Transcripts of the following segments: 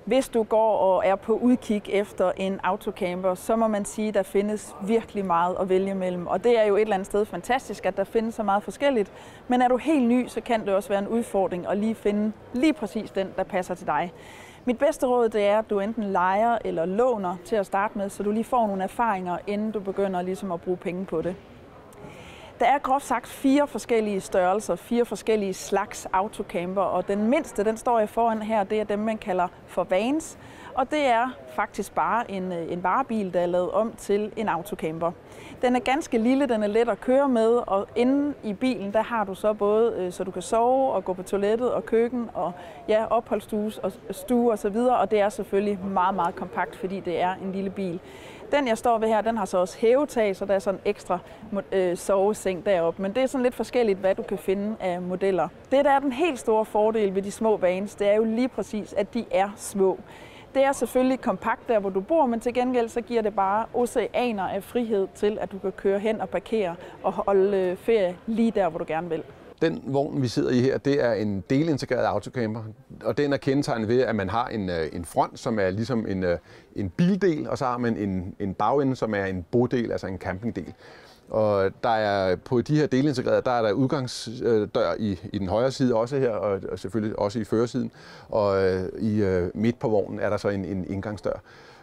Hvis du går og er på udkig efter en autocamper, så må man sige, at der findes virkelig meget at vælge mellem. Og det er jo et eller andet sted fantastisk, at der findes så meget forskelligt. Men er du helt ny, så kan det også være en udfordring at lige finde lige præcis den, der passer til dig. Mit bedste råd det er, at du enten lejer eller låner til at starte med, så du lige får nogle erfaringer, inden du begynder ligesom at bruge penge på det. Der er groft sagt 4 forskellige størrelser, 4 forskellige slags autocamper, og den mindste, den står jeg foran her, det er dem, man kalder for vans. Og det er faktisk bare en varebil, der er lavet om til en autocamper. Den er ganske lille, den er let at køre med, og inde i bilen, der har du så både, så du kan sove og gå på toilettet og køkken og ja, opholdsstue og så videre, og det er selvfølgelig meget, meget kompakt, fordi det er en lille bil. Den, jeg står ved her, den har så også hævetag, så der er sådan en ekstra soveseng deroppe. Men det er sådan lidt forskelligt, hvad du kan finde af modeller. Det, der er den helt store fordel ved de små vans, det er jo lige præcis, at de er små. Det er selvfølgelig kompakt der, hvor du bor, men til gengæld så giver det bare oceaner af frihed til, at du kan køre hen og parkere og holde ferie lige der, hvor du gerne vil. Den vogn, vi sidder i her, det er en delintegreret autocamper, og den er kendetegnet ved, at man har en front, som er ligesom en bildel, og så har man en bagende, som er en bodel, altså en campingdel. Og der er på de her delintegrerede, der er der udgangsdør i den højre side også her, og selvfølgelig også i førersiden, og midt på vognen er der så en indgangsdør.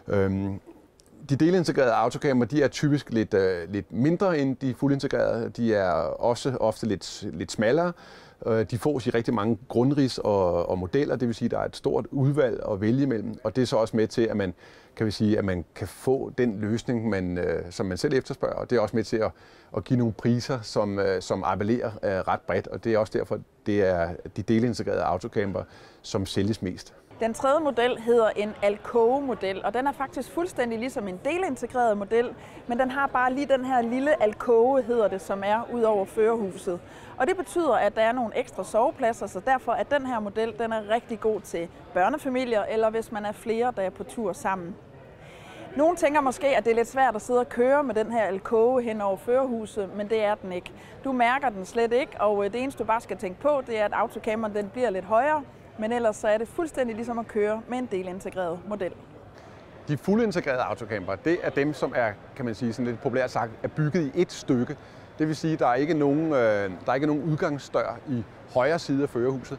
De delintegrerede autocamper, de er typisk lidt mindre end de fuldintegrerede. De er også ofte lidt smallere. De fås i rigtig mange grundrids og modeller, det vil sige, at der er et stort udvalg at vælge imellem. Og det er så også med til, at man kan få den løsning, som man selv efterspørger. Og det er også med til at give nogle priser, som appellerer ret bredt. Og det er også derfor, det er de delintegrerede autocamper, som sælges mest. Den tredje model hedder en alkove-model, og den er faktisk fuldstændig ligesom en delintegreret model, men den har bare lige den her lille alkove, hedder det, som er ud over førerhuset. Og det betyder, at der er nogle ekstra sovepladser, så derfor er den her model den er rigtig god til børnefamilier, eller hvis man er flere, der er på tur sammen. Nogle tænker måske, at det er lidt svært at sidde og køre med den her alkove hen over førerhuset, men det er den ikke. Du mærker den slet ikke, og det eneste du bare skal tænke på, det er, at autocamperen den bliver lidt højere, men ellers så er det fuldstændig ligesom at køre med en delintegreret model. De fuldintegrerede autocamper, det er dem, som er, kan man sige, sådan lidt populært sagt, er bygget i et stykke. Det vil sige, at der er ikke nogen udgangsdør i højre side af førerhuset.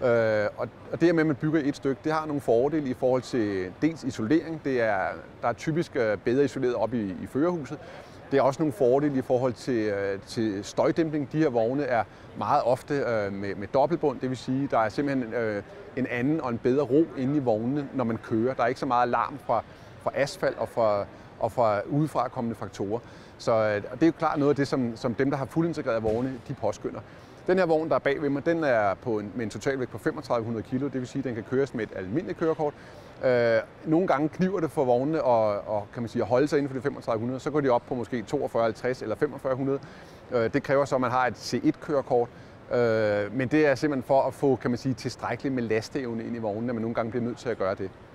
Og det med, at man bygger i et stykke, det har nogle fordele i forhold til dels isolering. Der er typisk bedre isoleret op i førerhuset. Det er også nogle fordele i forhold til støjdæmpning. De her vogne er meget ofte med dobbeltbund, det vil sige, at der er simpelthen en anden og en bedre ro inde i vognene, når man kører. Der er ikke så meget larm fra asfalt og fra udefra kommende faktorer. Så det er jo klart noget af det, som dem, der har fuldintegrerede vogne, de påskynder. Den her vogn, der er bag ved mig, den er med en totalvægt på 3500 kg, det vil sige, at den kan køres med et almindeligt kørekort. Nogle gange kniver det for vognene og kan man sige, at holde sig inden for de 3500, så går de op på måske 4250 eller 4500. Det kræver så, at man har et C1-kørekort, men det er simpelthen for at få, kan man sige, tilstrækkeligt med lasteevne ind i vognen, at man nogle gange bliver nødt til at gøre det.